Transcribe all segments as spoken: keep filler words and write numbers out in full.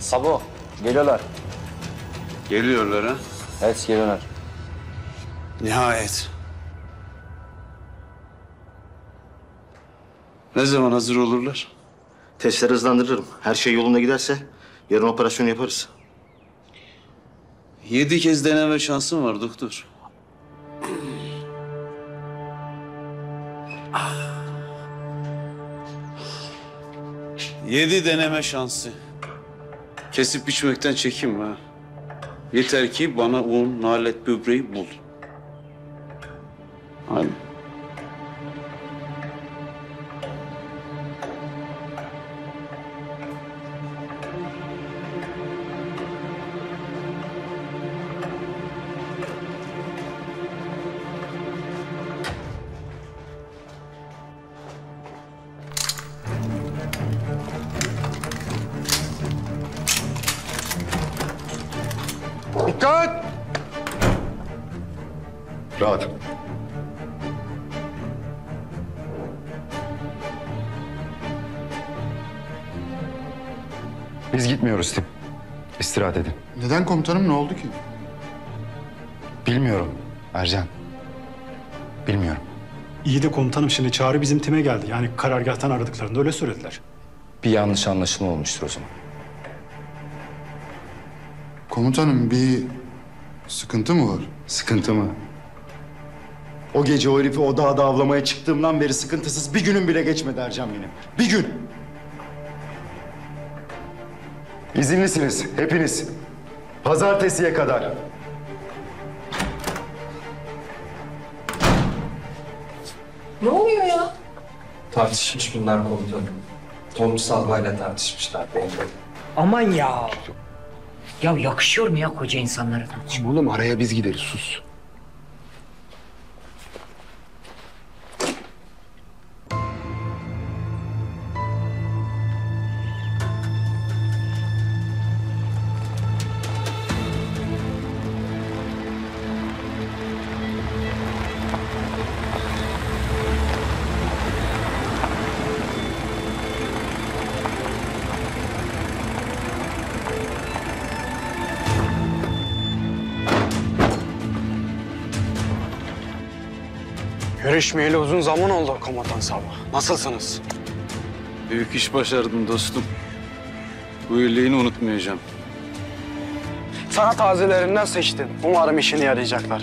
Sabo, geliyorlar. Geliyorlar ha? Evet, geliyorlar. Nihayet. Ne zaman hazır olurlar? Testleri hızlandırırım. Her şey yolunda giderse yarın operasyon yaparız. Yedi kez deneme şansım var doktor. Yedi deneme şansı. Kesip biçmekten çekinme ha. Yeter ki bana un, nalet, böbreği bul. Hadi. Dikkat! Rahat. Biz gitmiyoruz Tim. İstirahat edin. Neden komutanım, ne oldu ki? Bilmiyorum Ercan. Bilmiyorum. İyi de komutanım, şimdi çağrı bizim time geldi. Yani karargâhtan aradıklarında öyle söylediler. Bir yanlış anlaşılma olmuştur o zaman. Komutanım, bir sıkıntı mı var? Sıkıntı mı? O gece o herifi o dağda avlamaya çıktığımdan beri sıkıntısız bir günüm bile geçmedi Ercan benim. Bir gün. İzinlisiniz hepiniz. Pazartesiye kadar. Ne oluyor ya? Tartışmış bunlar komutanım. Tontu Salva'yla tartışmışlar belli. Aman ya. Ya yakışıyor mu ya koca insanlara? Oğlum araya biz gideriz, sus. Görüşmeyeli uzun zaman oldu komutan Sabo. Nasılsınız? Büyük iş başardın dostum. Bu iyiliğini unutmayacağım. Sana tazelerinden seçtim. Umarım işine yarayacaklar.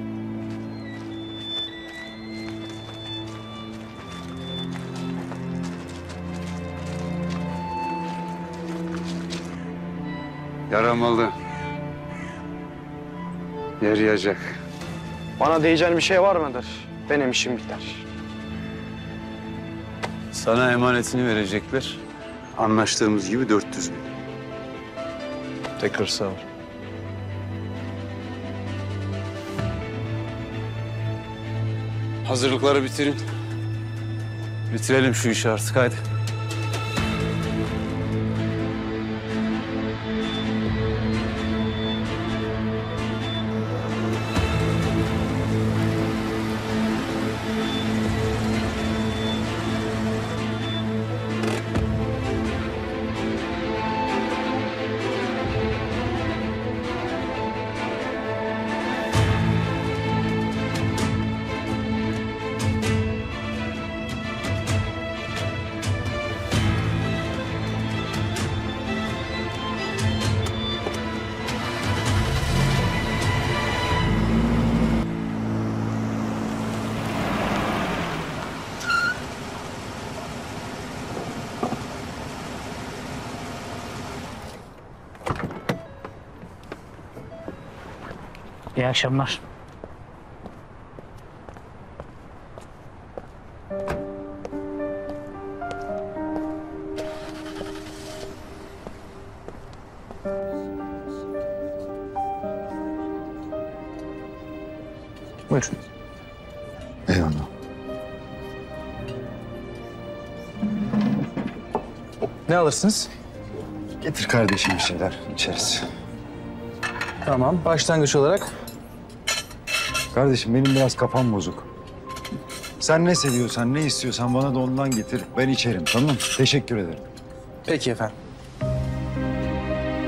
Yaramalı. Yarayacak. Bana diyeceğin bir şey var mıdır? Benim işim biter. Sana emanetini verecekler. Anlaştığımız gibi dört yüz bin. Tekrar sağ ol. Hazırlıkları bitirin. Bitirelim şu işi artık, hadi. İyi akşamlar. Buyurun. Eyvallah. Ne alırsınız? Getir kardeşim bir şeyler içeriz. Tamam. Başlangıç olarak Kardeşim benim biraz kafam bozuk. Sen ne seviyorsan, ne istiyorsan bana da ondan getir. Ben içerim, tamam mı? Teşekkür ederim. peki efendim.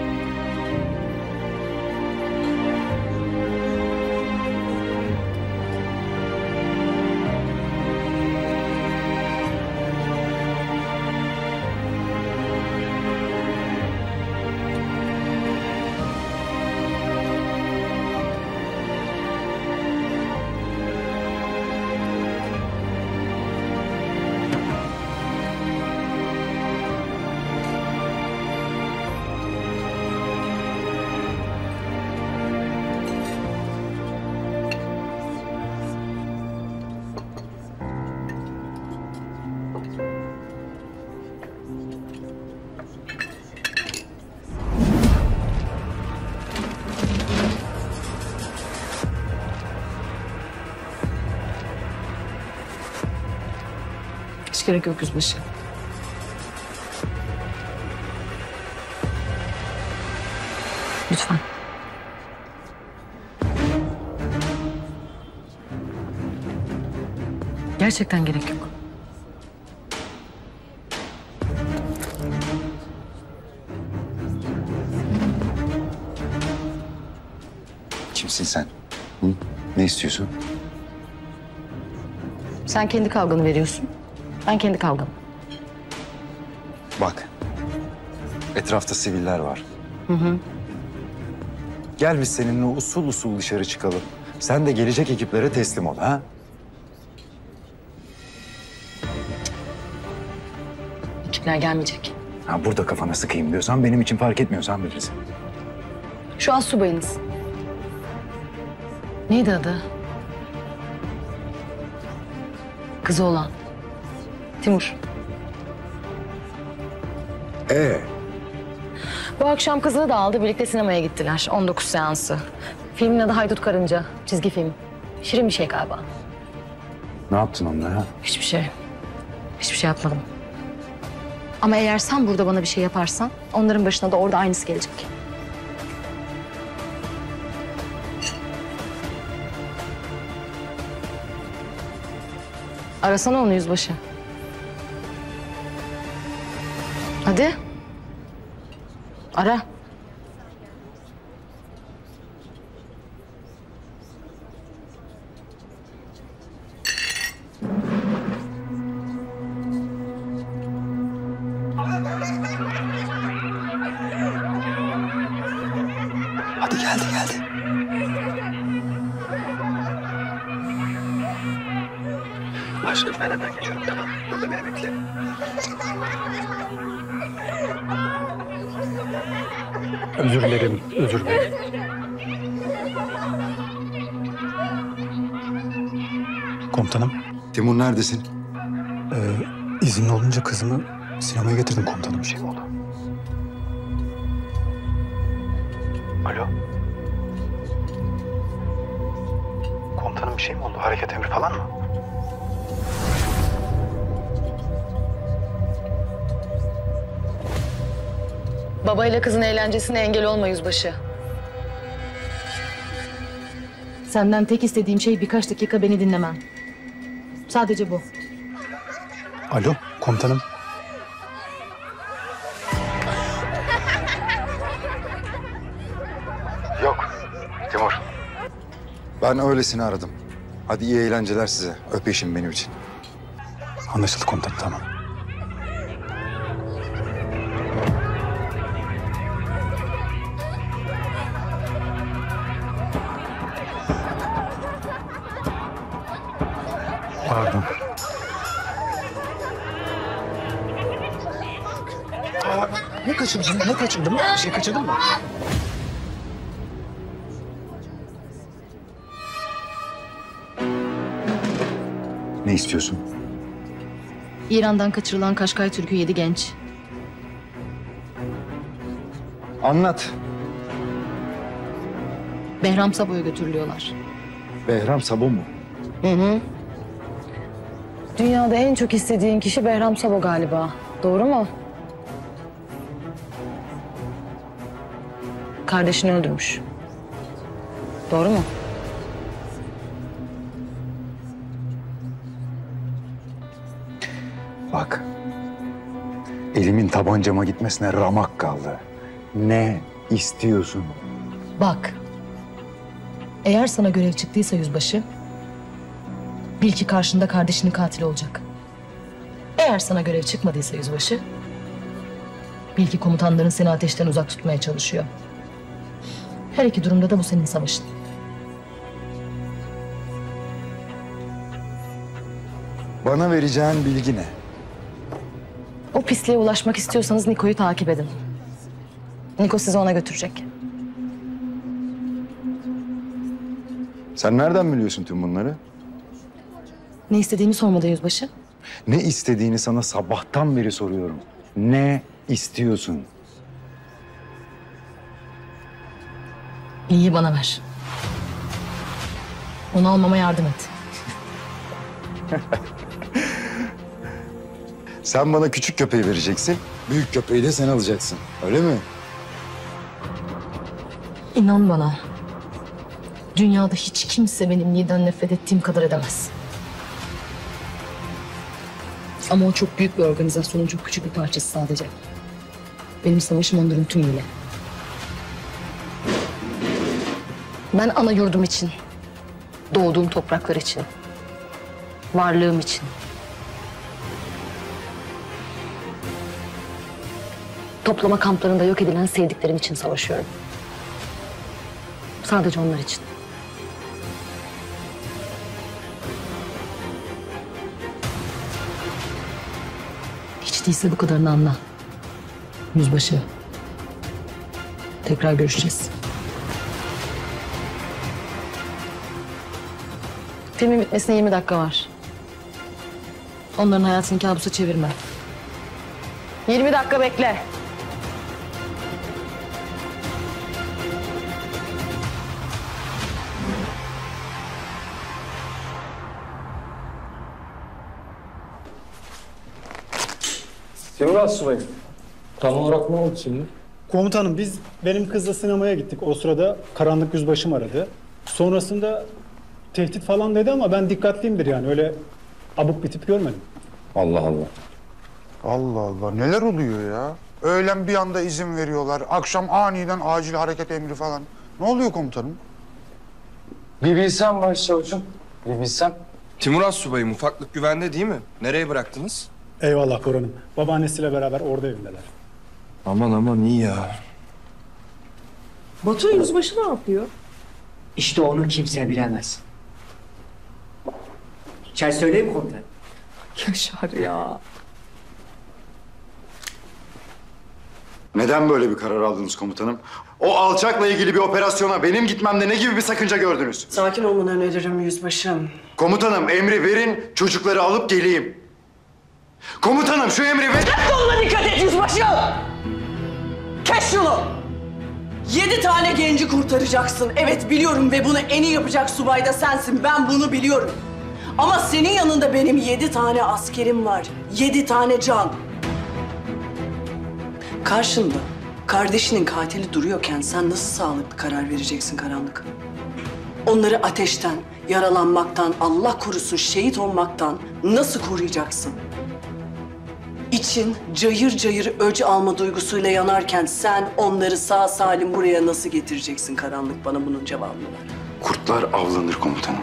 Hiç gerek yok yüzbaşı. Lütfen. Gerçekten gerek yok. Kimsin sen? Hı? Ne istiyorsun? Sen kendi kavganı veriyorsun. Ben kendi kavgamı. Bak. Etrafta siviller var. Hı hı. Gel biz seninle usul usul dışarı çıkalım. Sen de gelecek ekiplere teslim ol ha? Ekipler gelmeyecek. Ha burada kafana sıkayım diyorsan benim için fark etmiyorsan bilirsin. Şu az subayınız. Neydi adı? Kızı olan. Timur. Ee, Bu akşam kızını da aldı. Birlikte sinemaya gittiler. on dokuz seansı. Filmin adı Haydut Karınca. Çizgi film. Şirin bir şey galiba. ne yaptın onunla ha? Hiçbir şey. Hiçbir şey yapmadım. Ama eğer sen burada bana bir şey yaparsan onların başına da orada aynısı gelecek. Arasana onu yüzbaşı. Hadi. Ara. Hadi geldi geldi. Aşkım ben hemen geliyorum tamam. Burada beni bekle. Özür dilerim, özür dilerim. Komutanım, Timur neredesin? e, izinli olunca kızımı sinemaya getirdim komutanım, bir şey oldu. Alo. Komutanım bir şey mi oldu? Hareket emri falan mı? Babayla kızın eğlencesine engel olma yüzbaşı. Senden tek istediğim şey birkaç dakika beni dinlemen. Sadece bu. Alo, komutanım. Yok. Timur. Ben öylesini aradım. Hadi iyi eğlenceler size. Öp eşim benim için. Anlaşıldı komutanım, tamam. Pardon. Ne kaçırdın? Ne kaçırdın? Bir şey kaçırdın mı? Ne istiyorsun? İran'dan kaçırılan Kaşkay Türk'ü yedi genç. Anlat. Behram Sabo'ya götürülüyorlar. Behram Sabo mu? Hı hı. Dünyada en çok istediğin kişi Behram Sabo galiba. Doğru mu? Kardeşini öldürmüş. Doğru mu? Bak. Elimin tabancama gitmesine ramak kaldı. Ne istiyorsun? Bak. Eğer sana görev çıktıysa yüzbaşı, bil ki karşında kardeşinin katili olacak. Eğer sana görev çıkmadıysa yüzbaşı, bil ki komutanların seni ateşten uzak tutmaya çalışıyor. Her iki durumda da bu senin savaşın. Bana vereceğin bilgi ne? O pisliğe ulaşmak istiyorsanız Niko'yu takip edin. Niko sizi ona götürecek. Sen nereden biliyorsun tüm bunları? Ne istediğimi sormadı yüzbaşı. Ne istediğini sana sabahtan beri soruyorum. Ne istiyorsun? Bilgiyi bana ver. Onu almama yardım et. Sen bana küçük köpeği vereceksin, büyük köpeği de sen alacaksın. Öyle mi? İnan bana. Dünyada hiç kimse benim Niğde'den nefret ettiğim kadar edemez. Ama o çok büyük bir organizasyonun çok küçük bir parçası sadece. Benim savaşım onların tümüyle. Ben ana yurdum için, doğduğum topraklar için, varlığım için. Toplama kamplarında yok edilen sevdiklerim için savaşıyorum. Sadece onlar için. Hiç değilse bu kadarını anla. Yüzbaşı. Tekrar görüşeceğiz. Filmin bitmesine yirmi dakika var. Onların hayatını kabusa çevirme. yirmi dakika bekle. Timur Subayım. Tam olarak ne oldu şimdi? Komutanım biz benim kızla sinemaya gittik. O sırada karanlık yüzbaşım aradı. Sonrasında tehdit falan dedi ama ben dikkatliyimdir yani. Öyle abuk bir tip görmedim. Allah Allah. Allah Allah neler oluyor ya? Öğlen bir anda izin veriyorlar. Akşam aniden acil hareket emri falan. Ne oluyor komutanım? Bir bilsem başçavuşum. Bir bilsem. Timur Assubayım, ufaklık güvende değil mi? Nereye bıraktınız? Eyvallah Koran'ım. Babaannesiyle beraber orada evindeler. Aman aman iyi ya. Batu yüzbaşı ne yapıyor? İşte onu kimse bilemez. Çay söyleyeyim mi komutan? Yaşar ya. Neden böyle bir karar aldınız komutanım? O alçakla ilgili bir operasyona benim gitmemde ne gibi bir sakınca gördünüz? Sakin olmanı öneririm yüzbaşım. Komutanım emri verin, çocukları alıp geleyim. Komutanım şu emri ver... Koluna dikkat et yüzbaşım! Kes şunu! Yedi tane genci kurtaracaksın. Evet biliyorum ve bunu en iyi yapacak subay da sensin. Ben bunu biliyorum. Ama senin yanında benim yedi tane askerim var. Yedi tane can. Karşında kardeşinin katili duruyorken sen nasıl sağlıklı karar vereceksin karanlık? Onları ateşten, yaralanmaktan, Allah korusun şehit olmaktan nasıl koruyacaksın? İçin cayır cayır öc alma duygusuyla yanarken sen onları sağ salim buraya nasıl getireceksin karanlık? Bana bunun cevabını ver. Kurtlar avlanır komutanım.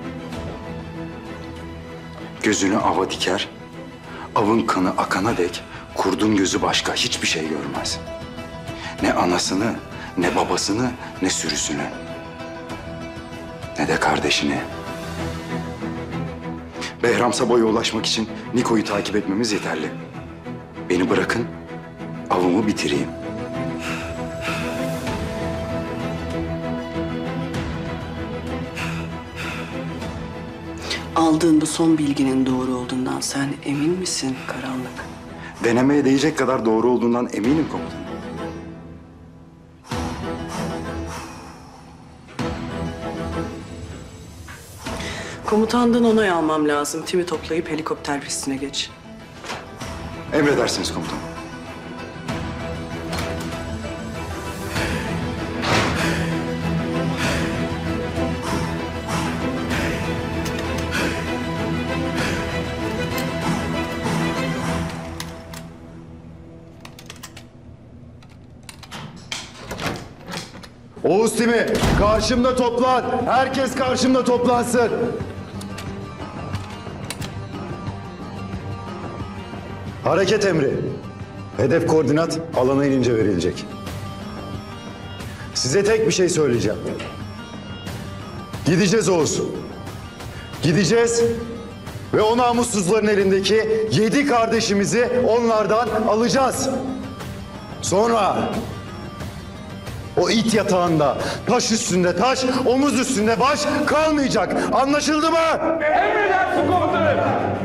Gözünü ava diker, avın kanı akana dek kurdun gözü başka hiçbir şey görmez. Ne anasını, ne babasını, ne sürüsünü. Ne de kardeşini. Behram Sabah'a ulaşmak için Niko'yu takip etmemiz yeterli. Beni bırakın, avımı bitireyim. Aldığın bu son bilginin doğru olduğundan sen emin misin karanlık? Denemeye değecek kadar doğru olduğundan eminim komutanım. Komutandan onay almam lazım. Timi toplayıp helikopter pistine geç. Emredersiniz komutanım. Oğuz timi karşımda toplan. Herkes karşımda toplansın. Hareket emri. Hedef koordinat alana inince verilecek. Size tek bir şey söyleyeceğim. Gideceğiz Oğuz. Gideceğiz ve o namussuzların elindeki yedi kardeşimizi onlardan alacağız. Sonra o it yatağında taş üstünde taş, omuz üstünde baş kalmayacak. Anlaşıldı mı? Emredersin komutanım.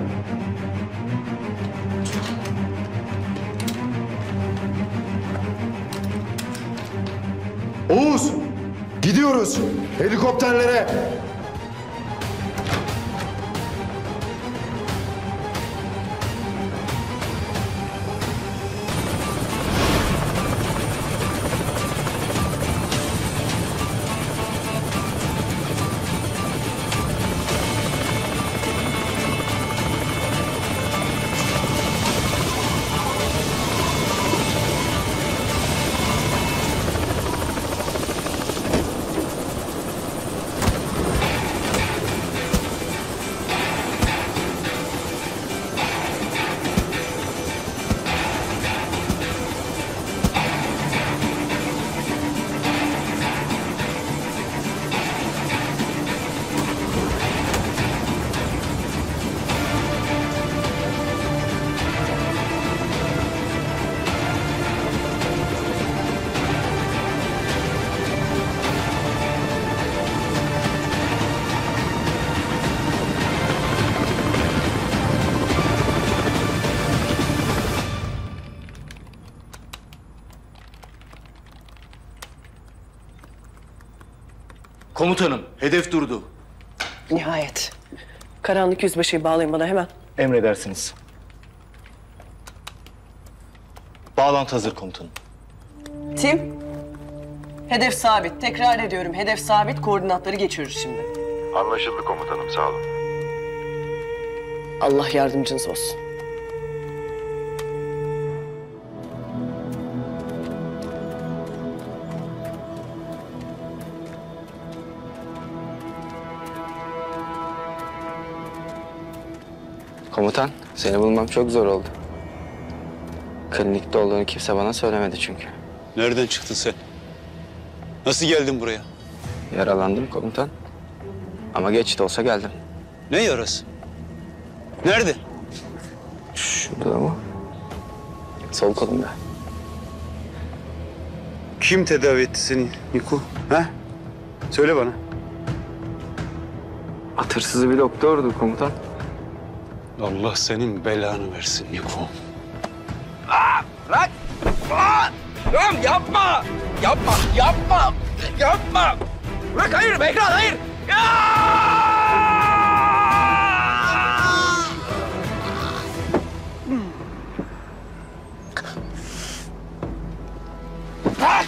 Oğuz, gidiyoruz. Helikopterlere. Komutanım, hedef durdu. Nihayet. Karanlık yüzbaşıyı bağlayın bana hemen. Emredersiniz. Bağlantı hazır komutanım. Tim. Hedef sabit. Tekrar ediyorum. Hedef sabit. Koordinatları geçiyoruz şimdi. Anlaşıldı komutanım, sağ olun. Allah yardımcınız olsun. Komutan, seni bulmam çok zor oldu. Klinikte olduğunu kimse bana söylemedi çünkü. Nereden çıktın sen? Nasıl geldin buraya? Yaralandım komutan. Ama geç de olsa geldim. Ne yarası? Nerede? Şurada mı? Sol kolumda. Kim tedavi etti seni Niko? Ha? Söyle bana. Atırsız bir doktordu komutan. Allah senin belanı versin Niko. Aa, bırak! Aa! Tamam, yapma! Yapma, yapma! Yapma! Bırak, hayır Behram, hayır! Ya! Bırak!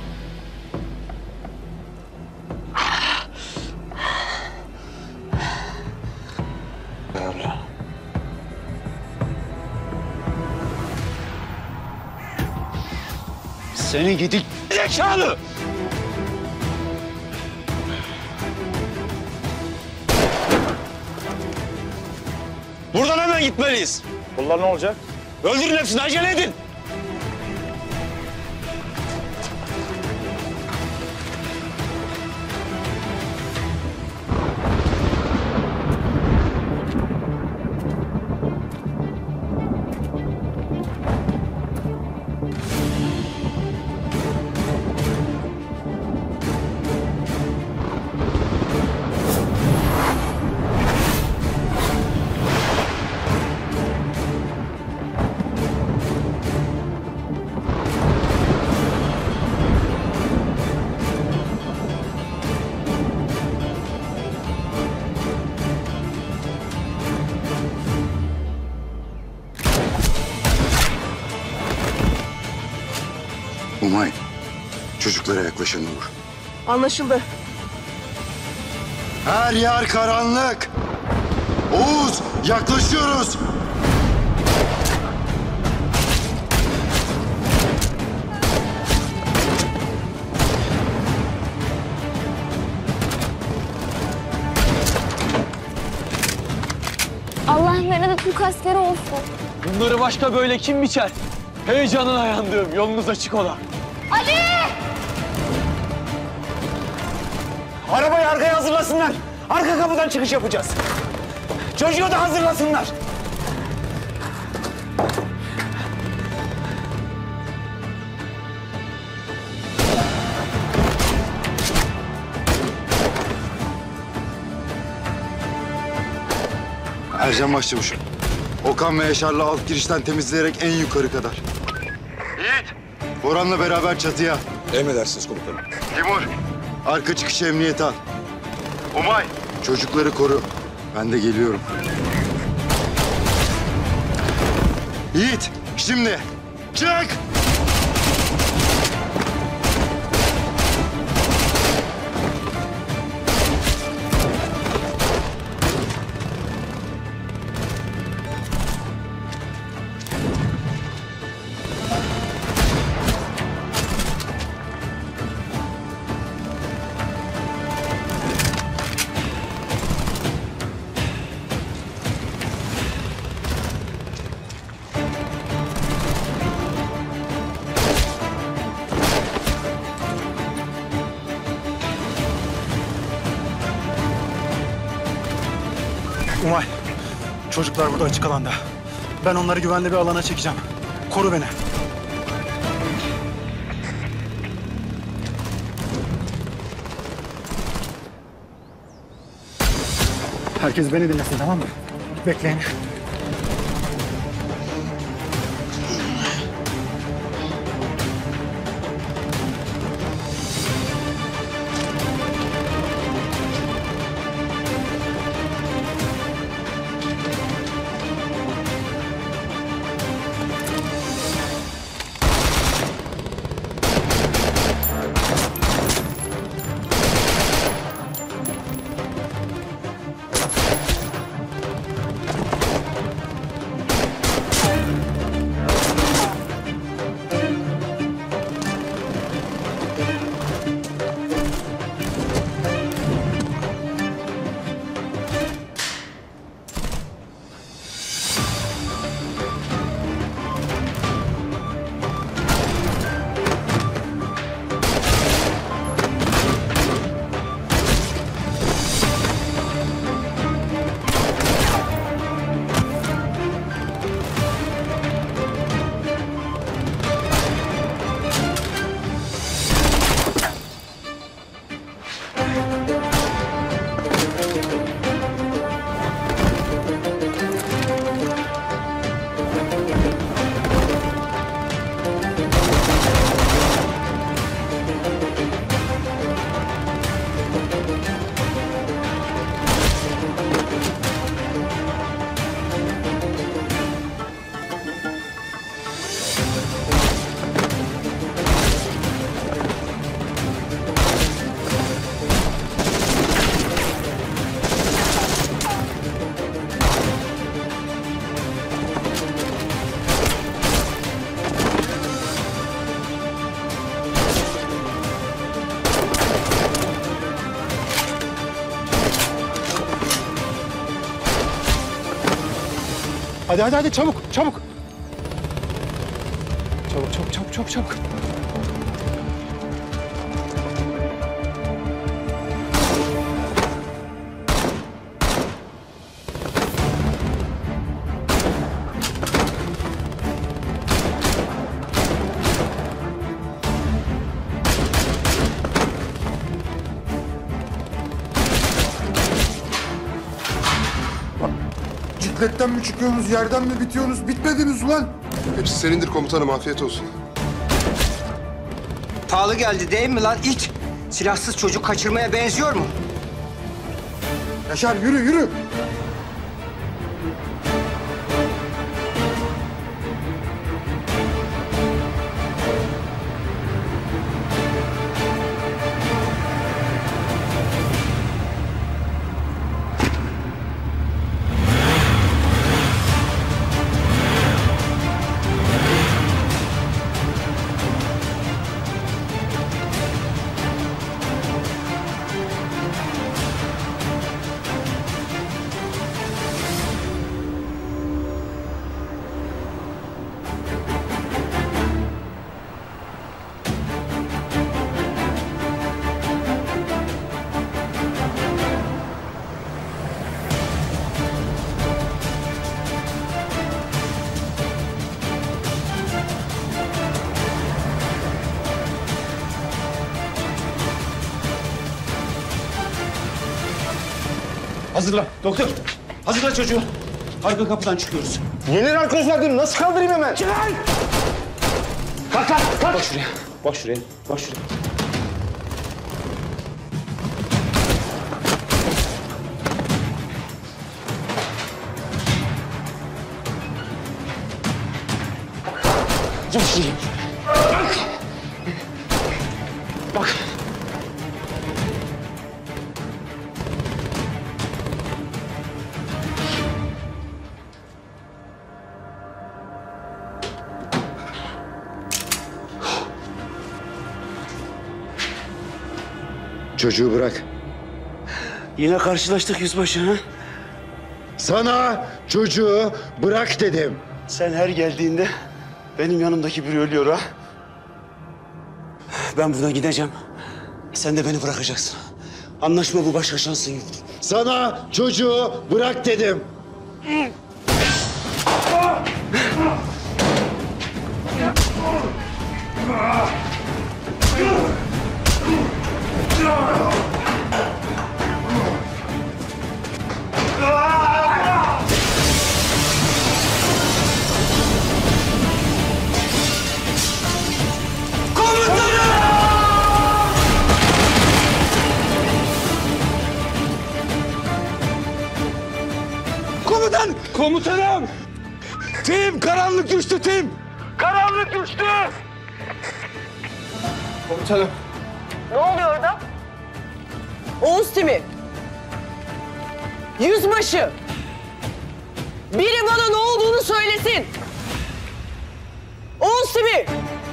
Allah. Seni gidik zekalı! Buradan hemen gitmeliyiz. Bunlar ne olacak? Öldürün hepsini, acele edin! Umay, çocuklara yaklaşan olur. Anlaşıldı. Her yer karanlık. Oğuz, yaklaşıyoruz. Allah'ın verene Türk askeri olsun. Bunları başka böyle kim biçer? Heyecanına yandığım, yolunuz açık ola. Ali! Arabayı arkaya hazırlasınlar. Arka kapıdan çıkış yapacağız. Çocuğu da hazırlasınlar. Ercan Başçavuş'um. Okan ve Yaşar'la alt girişten temizleyerek en yukarı kadar. Yiğit. Boran'la beraber çatıya. Emredersiniz komutanım. Timur. Arka çıkışı emniyete al. Umay. Çocukları koru. Ben de geliyorum. Yiğit. Şimdi. Çık. Umay, çocuklar burada açık alanda. Ben onları güvenli bir alana çekeceğim. Koru beni. Herkes beni dinlesin, tamam mı? Bekleyin. Hadi hadi hadi çabuk çabuk. Çabuk çabuk çabuk çabuk çabuk. Cikletten mi çıkıyorsunuz, yerden mi bitiyorsunuz? Bitmediniz ulan. Hepsi senindir komutanım, afiyet olsun. Pahalı geldi değil mi lan it? Silahsız çocuk kaçırmaya benziyor mu? Yaşar yürü yürü. Hazırla doktor. Hazırla çocuğu. Arka kapıdan çıkıyoruz. Yeni narkoz verdim. Nasıl kaldırayım hemen? Çıkar! Kalk kalk kalk. Bak şuraya. Bak şuraya. Bak şuraya. Bak şuraya. Bak. Bak. Çocuğu bırak. Yine karşılaştık yüzbaşı ha? Sana çocuğu bırak dedim. Sen her geldiğinde benim yanımdaki biri ölüyor ha? Ben buradan gideceğim. Sen de beni bırakacaksın. Anlaşma bu, başka şansın yok. Sana çocuğu bırak dedim. Komutan! Komutanım! Tim! Karanlık düştü Tim! Karanlık düştü! Komutanım. Ne oluyor orada? Oğuz Timi. Yüzbaşı. Biri bana ne olduğunu söylesin. Oğuz Timi.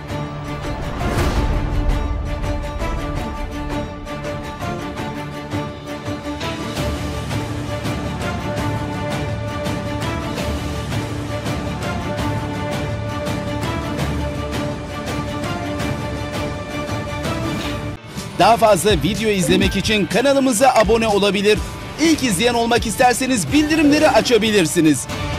Daha fazla video izlemek için kanalımıza abone olabilir. İlk izleyen olmak isterseniz bildirimleri açabilirsiniz.